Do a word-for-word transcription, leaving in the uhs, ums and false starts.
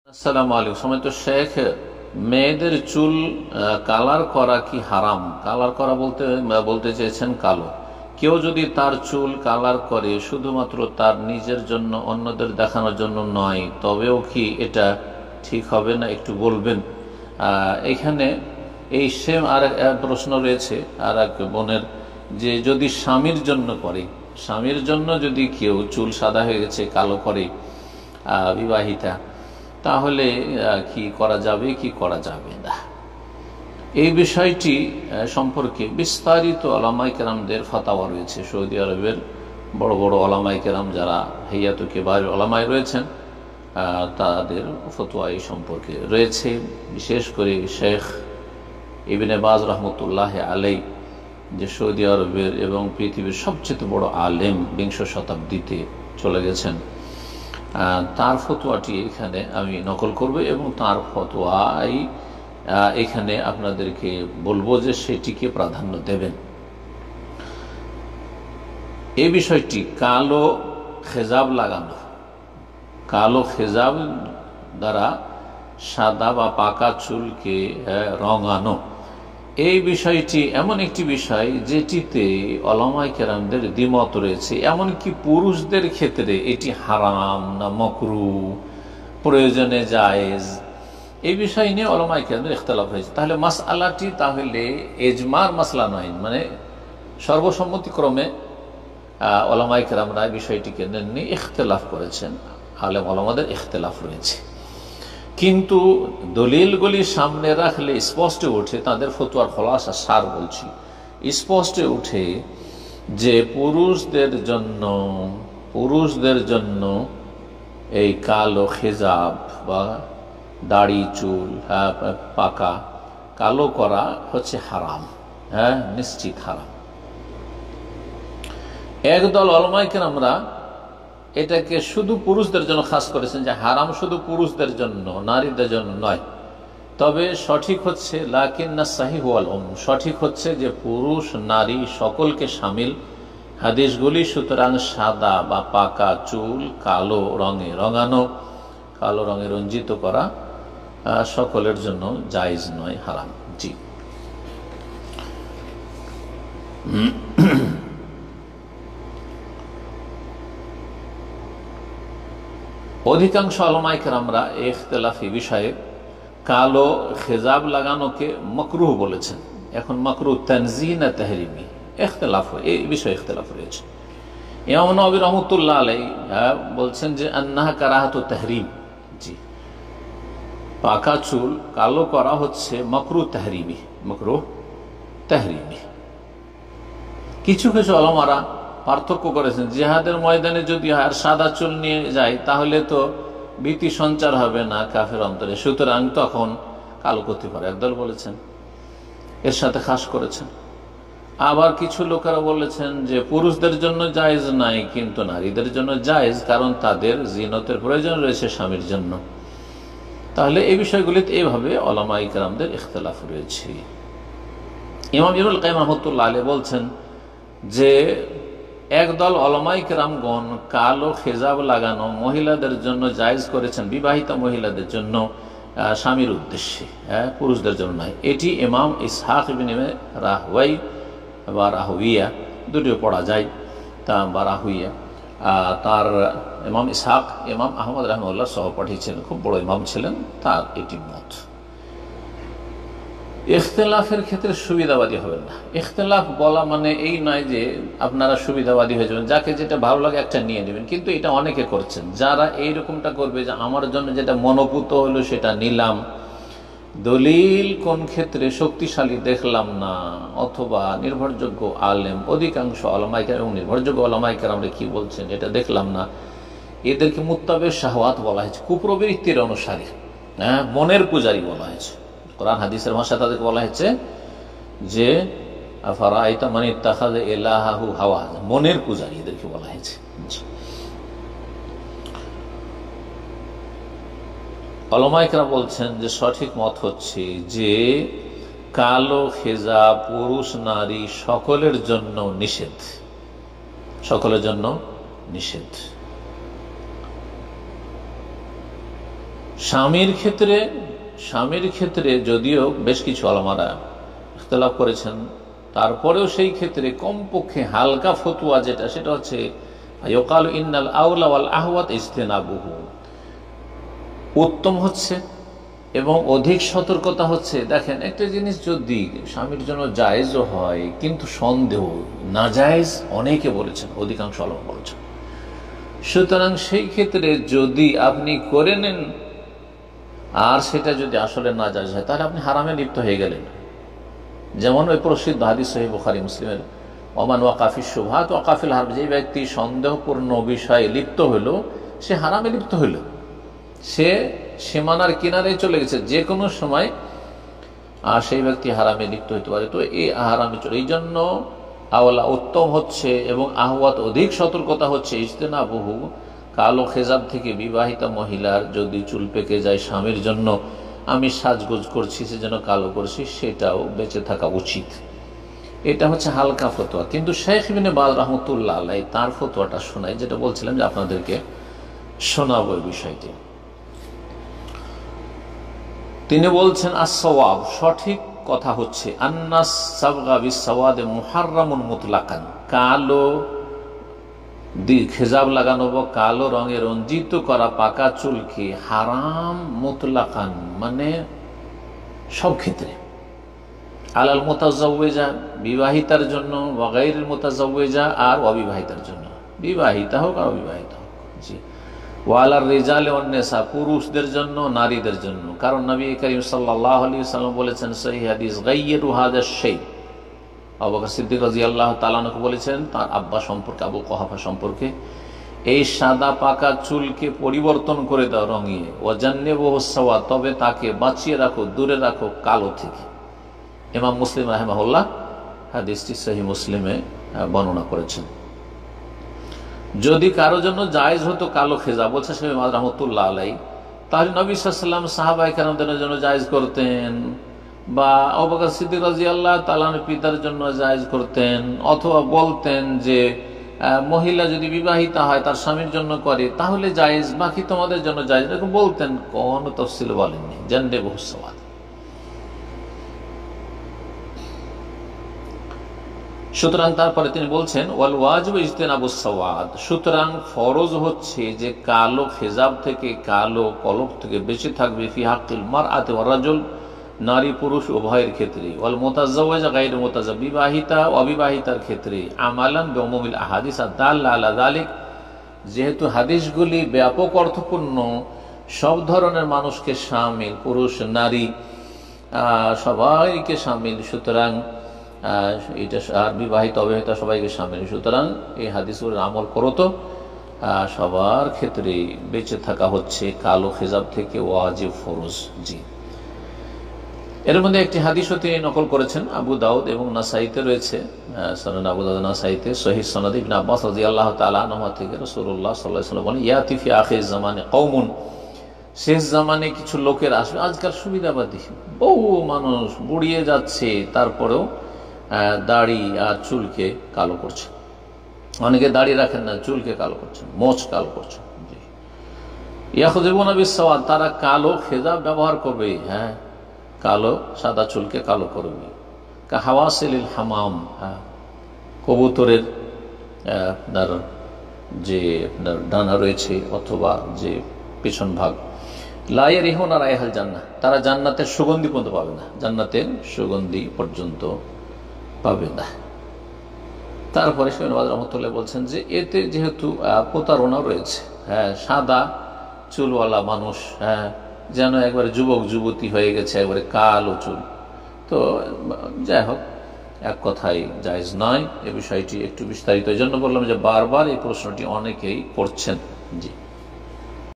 আসসালামু আলাইকুম। সময় তো শেখ, মেয়েদের চুল কালার করা কি হারাম? কালার করা বলতে বলতে চেয়েছেন কালো। কেউ যদি তার চুল কালার করে শুধুমাত্র তার নিজের জন্য, অন্যদের দেখানোর জন্য নয়, তবেও কি এটা ঠিক হবে না? একটু বলবেন। এখানে এই সেম আর প্রশ্ন রয়েছে আর এক বোনের, যে যদি স্বামীর জন্য করে, স্বামীর জন্য যদি কেউ চুল সাদা হয়ে গেছে কালো করে বিবাহিতা, তাহলে কি করা যাবে কি করা যাবে না? এই বিষয়টি সম্পর্কে বিস্তারিত ওলামায়ে কেরামদের ফাতাওয়া রয়েছে। সৌদি আরবের বড় বড় ওলামায়ে কেরাম যারা হাইয়াত কিবার ওলামায়ে রয়েছেন, তাদের ফতোয়া এই সম্পর্কে রয়েছে। বিশেষ করে শেখ ইবনে বাজ রহমতুল্লাহ আলাইহি, যে সৌদি আরবের এবং পৃথিবীর সবচেয়ে বড় আলেম, বিংশ শতাব্দীতে চলে গেছেন, তার ফতোয়াটি এখানে আমি নকল করব এবং তার ফতোয়াই এখানে আপনাদেরকে বলবো যে সেটিকে প্রাধান্য দেবেন। এই বিষয়টি কালো খেজাব লাগানো, কালো খেজাব দ্বারা সাদা বা পাকা চুলকে রঙানো, এই বিষয়টি এমন একটি বিষয় যেটিতে ওলামায়ে কেরামদের দ্বিমত রয়েছে। এমনকি পুরুষদের ক্ষেত্রে এটি হারাম না মাকরুহ, প্রয়োজনে জায়েজ, এই বিষয় নিয়ে ওলামায়ে কেরামদের ইখতিলাফ হয়েছে। তাহলে মাসআলাটি তাহলে ইজমার মাসলা নয়, মানে সর্বসম্মতিক্রমে ওলামায়ে কেরামরা বিষয়টিকে নিয়ে ইখতিলাফ করেছেন, আলেম ওলামাদের ইখতিলাফ রয়েছে। কিন্তু দলিলগুলি সামনে রাখলে স্পষ্ট ওঠে, তাদের ফতোয়ার খোলাসা সার বলছি, স্পষ্ট ওঠে যে পুরুষদের জন্য পুরুষদের জন্য এই কালো খেজাব বা দাড়ি চুল পাকা কালো করা হচ্ছে হারাম, হ্যাঁ নিশ্চিত হারাম। একদল ওলামায়ে কেরামরা এটাকে শুধু পুরুষদের জন্য খাস করেছেন, যে হারাম শুধু পুরুষদের জন্য, নারীদের জন্য নয়। তবে সঠিক হচ্ছে লাকিন্না সাহিহ ওয়াল উম, সঠিক হচ্ছে যে পুরুষ নারী সকলকে শামিল হাদিসগুলি। সুতরাং সাদা বা পাকা চুল কালো রঙে রঙানো, কালো রঙে রঞ্জিত করা সকলের জন্য জায়েজ নয়, হারাম। জি। অধিকাংশ ওলামায়ে কেরামরা ইখতিলাফি বিষয়ে কালো খেজাব লাগানোকে মাকরুহ বলেছেন। এখন মাকরুহ তানজিহ না তাহরিমি, ইখতিলাফ, এই বিষয়ে ইখতিলাফ রয়েছে। ইমাম নববী রহমাতুল্লাহ আলাইহি বলছেন যে আন্নাহা কারাহাতু তাহরিম। জি, পাকা চুল কালো করা হচ্ছে মাকরুহ তাহরিমি, মাকরুহ তাহরিমি। কিছু কিছু ওলামারা পার্থক্য করেছেন, জিহাদের ময়দানে যদি আর সাদা চুল নিয়ে যায় তাহলে তো ভীতি সঞ্চার হবে না কাফের অন্তরে, সুতরাং তখন কালো করতে পারে, একদল বলেছেন, এর সাথে খাস করেছেন। আবার কিছু লোকেরা বলেছেন যে পুরুষদের জন্য জায়েজ নাই কিন্তু নারীদের জন্য জায়েজ, কারণ তাদের জিনতের প্রয়োজন রয়েছে স্বামীর জন্য। তাহলে এই বিষয়গুলিতে এইভাবে ওলামায়ে কেরামদের ইখতিলাফ রয়েছে। ইমাম ইবনুল কাইয়িম রাহমাতুল্লাহ আলাইহি বলছেন যে একদল ওলামায়ে কেরামগণ কালো খেজাব লাগানো মহিলাদের জন্য জায়েজ করেছেন, বিবাহিত মহিলাদের জন্য, স্বামীর উদ্দেশ্যে, হ্যাঁ পুরুষদের জন্য নয়। এটি ইমাম ইসহাক ইবনে রাহওয়ি বা রাহওয়িয়া দুটিও পড়া যায়, তা বা রাহওয়িয়া, তার ইমাম ইসহাক ইমাম আহমদ রাহমাহুল্লাহ সহপাঠী ছিলেন, খুব বড় ইমাম ছিলেন, তার এটি মত। ইখতিলাফের ক্ষেত্রে সুবিধাবাদী হবেন না। ইখতিলাফ বলা মানে এই নয় যে আপনারা সুবিধাবাদী হয়ে যাবেন, যাকে যেটা ভালো লাগে একটা নিয়ে নেবেন, কিন্তু এটা অনেকে করছেন। যারা এইরকমটা করবে যে আমার জন্য যেটা মনোভূত হলো সেটা নিলাম, দলিল কোন ক্ষেত্রে শক্তিশালী দেখলাম না, অথবা নির্ভরযোগ্য আলেম, অধিকাংশ ওলামায়ে কেরাম এবং নির্ভরযোগ্য ওলামায়ে কেরামরা কি বলছেন এটা দেখলাম না, এদেরকে মুত্তাবে শাহওয়াত বলা হয়েছে, কুপ্রবৃত্তির অনুসারী, হ্যাঁ মনের পূজারী বলা হয়েছে। কোরআন হাদিসের ভাষা তাদেরকে বলা হয়েছে যে আফারাআইতা মান ইত্তাখাযা ইলাহাহু হাওয়া, মনের পূজারী এদেরকে বলা হয়েছে। ওলামায়ে কেরাম বলছেন যে সঠিক মত হচ্ছে যে কালো খেজাব পুরুষ নারী সকলের জন্য নিষেধ, সকলের জন্য নিষেধ। স্বামীর ক্ষেত্রে স্বামীর ক্ষেত্রে যদিও বেশ কিছু আলেমারা ইখতিলাফ করেছেন, তারপরেও সেই ক্ষেত্রে কমপক্ষে হালকা ফতোয়া যেটা, সেটা হচ্ছে ইয়াকালু ইন্নাল আউলা ওয়াল আহওয়াত ইজতিনাবুহু, উত্তম হচ্ছে এবং অধিক সতর্কতা হচ্ছে। দেখেন, একটা জিনিস যদি স্বামীর জন্য জায়েজও হয় কিন্তু সন্দেহ নাজায়েজ, অনেকে বলেছেন, অধিকাংশ আলেম বলেছেন। সুতরাং সেই ক্ষেত্রে যদি আপনি করে নেন আর সেটা যদি আসলে নাজায়েজ হয়, তাহলে আপনি হারামে লিপ্ত হয়ে গেলেন। যেমন ওই প্রসিদ্ধ হাদিস সহিহ বুখারী মুসলিমের, ওমান ওয়াকাফিশ শুবহাত ওয়াকাফিল হারাম, যে ব্যক্তি সন্দেহপূর্ণ বিষয়ে লিপ্ত হইল সে হারামে লিপ্ত হইল, সে সীমানার কিনারে চলে গেছে, যে কোনো সময় আর সেই ব্যক্তি হারামে লিপ্ত হইতে পারে। তো এই হারামে চলে, এই জন্য আওলা উত্তম হচ্ছে এবং আহওয়াত অধিক সতর্কতা হচ্ছে ইজতিনাবুহু, কালো খেজাব থেকে বিবাহিতা মহিলার যদি চুল পেকে যায় স্বামীর জন্য, আমি সাজগোজ করছি সেজন্য কালো করছি, সেটাও বেঁচে থাকা উচিত। এটা হচ্ছে হালকা ফতোয়া। কিন্তু শেখ ইবনে বাজ রাহমাতুল্লাহ আলাইহি তার ফতোয়াটা শোনাই, যেটা বলছিলাম যে আপনাদেরকে শোনাবো এই বিষয়টি। তিনি বলছেন আস-সাওয়াব, সঠিক কথা হচ্ছে আন্নাস সাবগা বিস-সাওয়াদে মুহাররামুন মুতলাকান, কালো খেজাব লাগানো বা কালো রঙে রঞ্জিত করা পাকা চুলকে হারাম মুতলাকান, মানে সব ক্ষেত্রে। আলাল মুতাজাওয়িজা, বিবাহিতার জন্য, ওয়া গায়রিল মুতাজাওয়িজা, আর অবিবাহিতার জন্য, বিবাহিতা হোক আর অবিবাহিতা হোক। জি, ওয়ালার রিজালে ওয়ান নিসা, পুরুষদের জন্য নারীদের জন্য। কারণ নবী করিম সাল্লাল্লাহু আলাইহি ওয়াসাল্লাম বলেছেন সহিহ হাদিস, গায়্যিরু হাযা শাই, আবু বকর সিদ্দিক রাদিয়াল্লাহু তাআলা আনহু বলেছেন তার আব্বা সম্পর্কে, আবু কুহাফা সম্পর্কে, এই সাদা পাকা চুলকে পরিবর্তন করে দাও রঙিয়ে, ওয়াজান্নিবুহু সাওয়াদ, তবে তাকে বাঁচিয়ে রাখো, দূরে রাখো কালো থেকে। ইমাম মুসলিম রাহিমাহুল্লাহ হাদিসটি সহিহ মুসলিমে বর্ণনা করেছেন। যদি কারো জন্য জায়েজ হতো কালো খেজা, বলছে শেখ ইমাম রাহমাতুল্লাহ আলাইহি, তাহলে নবী সাল্লাল্লাহু আলাইহি ওয়াসাল্লাম সাহাবায়ে কেরামদের জন্য জায়েজ করতেন, বা আবু বকর সিদ্দিক রাদিয়াল্লাহু তাআলা আনহুর পিতার জন্য জায়েজ করতেন, অথবা বলতেন যে মহিলা যদি বিবাহিতা হয় তার স্বামীর জন্য করে তাহলে জায়েজ, বাকি তোমাদের জন্য জায়েজ, এরকম বলতেন। কোন তাফসীল বলেননি, জান্নিবুহু সাওয়াদ। সুতরাং তারপরে তিনি বলছেন ওয়াল ওয়াজিবু ইজতিনাবুস সাওয়াদ, সুতরাং ফরজ হচ্ছে যে কালো খেজাব থেকে, কালো কলঙ্ক থেকে বেঁচে থাকবে, ফি হাক্কিল মারআতি ওয়া রাজুল, নারী পুরুষ উভয়ের ক্ষেত্রে, ওয়াল মুতাজাওয়িজা গায়র মুতাজাওয়িজ, বিবাহিতা অবিবাহিতার ক্ষেত্রে, আমালান বিউমুমিল আহাদিস আদাল্লা আলা যালিক, যেহেতু হাদিসগুলি ব্যাপক অর্থপূর্ণ, সব ধরনের মানুষকে শামিল, পুরুষ নারী সবাইকে শামিল, সুতরাং এটা আর বিবাহিত অবিবাহিত সবাইকে শামিল, সুতরাং এই হাদিসগুলোর আমল করো তো সবার ক্ষেত্রে বেঁচে থাকা হচ্ছে কালো খেজাব থেকে, ওয়াজিব ফরজ। জি, এর মধ্যে একটি হাদিসও তিনি নকল করেছেন, আবু দাউদ এবং নাসাইতে রয়েছে, সুনান আবু দাউদ নাসাইতে সহিহ সনদ ইবনে আব্বাস রাদিয়াল্লাহু তাআলা আনহু থেকে রাসূলুল্লাহ সাল্লাল্লাহু আলাইহি ওয়াসাল্লাম বলেন, ইয়াতি ফি আখির জামানে কওমুন, শেষ জামানে কিছু লোকের আসবে। আজকাল সুবিধাবাদী বহু মানুষ বুড়িয়ে যাচ্ছে, তারপরেও দাড়ি আর চুলকে কালো করছে, অনেকে দাড়ি রাখেন না, চুলকে কালো করছেন, মোচ কালো করছেন। ইয়াখুযুনা বিস-সাওয়াদ, তারা কালো খেজাব ব্যবহার করবে, হ্যাঁ কালো সাদা চুলকে কালো করবে। কাহাওয়াসিলিল হামাম, হ্যাঁ কবুতরের আপনার যে আপনার ডানা রয়েছে অথবা যে পেছন ভাগ, লা ইয়ারিহুনা রাইহাল জান্নাহ, তারা জান্নাতের সুগন্ধি পর্যন্ত পাবে না, জান্নাতের সুগন্ধি পর্যন্ত পাবে না। তারপরে শেখ নওয়াজ রহমতুল্লাহ বলছেন যে এতে যেহেতু প্রতারণা রয়েছে, হ্যাঁ সাদা চুলওয়ালা মানুষ, হ্যাঁ যেন একবারে যুবক যুবতী হয়ে গেছে, একবারে কালো চুল, তো যাই হোক এক কথাই জায়েজ নয়। এ বিষয়টি একটু বিস্তারিত, এই জন্য বললাম যে বারবার এই প্রশ্নটি অনেকেই করছেন। জি।